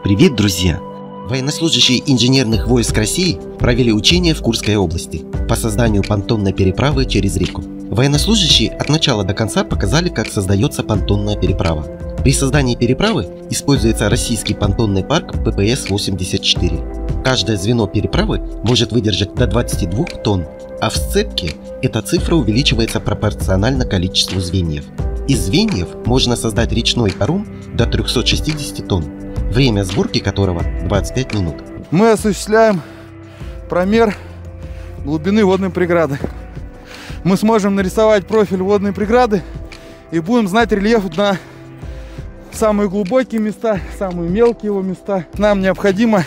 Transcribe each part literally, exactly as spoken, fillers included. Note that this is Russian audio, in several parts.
Привет, друзья! Военнослужащие инженерных войск России провели учения в Курской области по созданию понтонной переправы через реку. Военнослужащие от начала до конца показали, как создается понтонная переправа. При создании переправы используется российский понтонный парк П П С восемьдесят четыре. Каждое звено переправы может выдержать до двадцати двух тонн, а в сцепке эта цифра увеличивается пропорционально количеству звеньев. Из звеньев можно создать речной паром до трёхсот шестидесяти тонн, время сборки которого двадцать пять минут. Мы осуществляем промер глубины водной преграды. Мы сможем нарисовать профиль водной преграды и будем знать рельеф на самые глубокие места, самые мелкие его места. Нам необходимо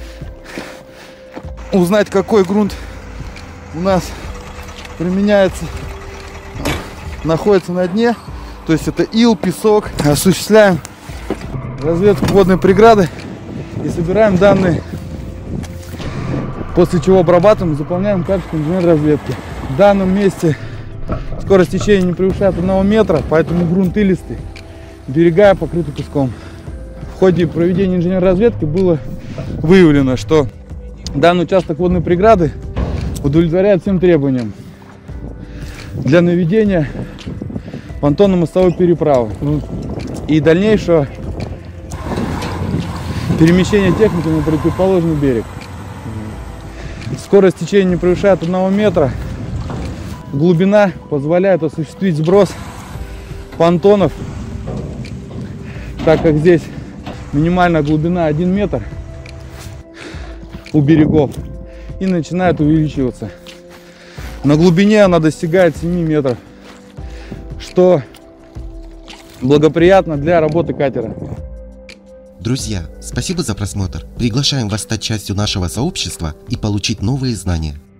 узнать, какой грунт у нас применяется, находится на дне. То есть это ил, песок. Осуществляем разведку водной преграды и собираем данные, после чего обрабатываем и заполняем карточку инженер-разведки. В данном месте скорость течения не превышает одного метра, поэтому грунт илистый, берега покрыты песком. В ходе проведения инженер-разведки было выявлено, что данный участок водной преграды удовлетворяет всем требованиям для наведения понтонно-мостовой переправы и дальнейшего перемещения техники на противоположный берег. Скорость течения не превышает одного метра. Глубина позволяет осуществить сброс понтонов, так как здесь минимальная глубина один метр у берегов и начинает увеличиваться. На глубине она достигает семи метров, что благоприятно для работы катера. Друзья, спасибо за просмотр. Приглашаем вас стать частью нашего сообщества и получить новые знания.